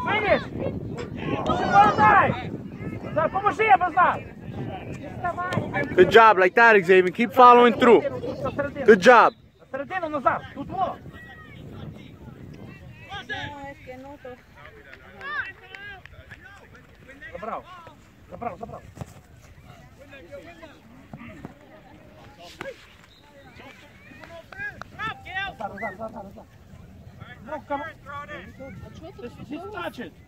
Видиш? Повертай! Поможи, я без нас! Good job, like that, Xavier. Keep following through. Good job. Середину назад, тут во! Забрав. Назад. No, come on. Just touch it.